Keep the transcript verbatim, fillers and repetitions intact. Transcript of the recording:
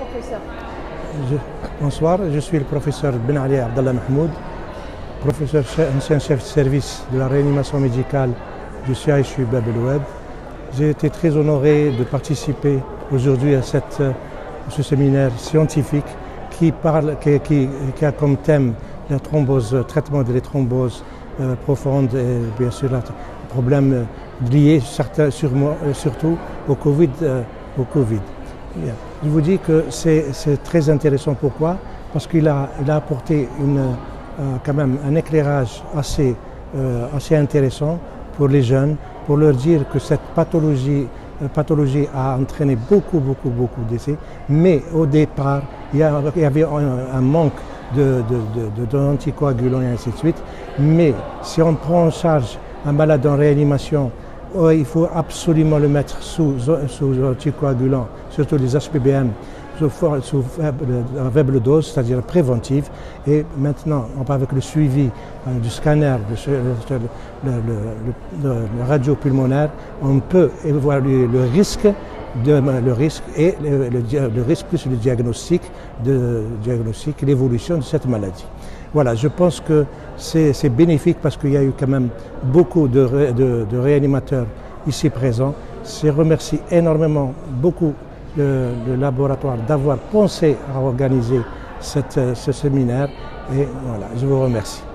professeur. Je, bonsoir, je suis le professeur Ben Ali Abdallah Mahmoud, professeur ancien chef de service de la réanimation médicale du C H U Bab el-Oued. J'ai été très honoré de participer aujourd'hui à, cette, à ce séminaire scientifique qui, parle, qui, qui, qui a comme thème la thrombose, le traitement des thromboses euh, profondes et bien sûr les problèmes liés certains, sûrement, surtout au Covid. Euh, au COVID. Je vous dis que c'est très intéressant. Pourquoi? Parce qu'il a, il a apporté une, euh, quand même un éclairage assez, euh, assez intéressant pour les jeunes, pour leur dire que cette pathologie, euh, pathologie a entraîné beaucoup, beaucoup, beaucoup d'essais. Mais au départ, il y, a, il y avait un, un manque de, de, de, de d'anticoagulants et ainsi de suite. Mais si on prend en charge un malade en réanimation, il faut absolument le mettre sous, sous anticoagulant, surtout les H P B M, sous, sous faible, faible dose, c'est-à-dire préventive. Et maintenant, avec le suivi euh, du scanner, le, le, le, le, le radio pulmonaire, on peut évaluer le risque, de, le risque et le, le, le risque plus le diagnostic, de, diagnostic, l'évolution de cette maladie. Voilà, je pense que c'est bénéfique parce qu'il y a eu quand même beaucoup de, ré, de, de réanimateurs ici présents. Je remercie énormément beaucoup le, le laboratoire d'avoir pensé à organiser cette, ce séminaire et voilà, je vous remercie.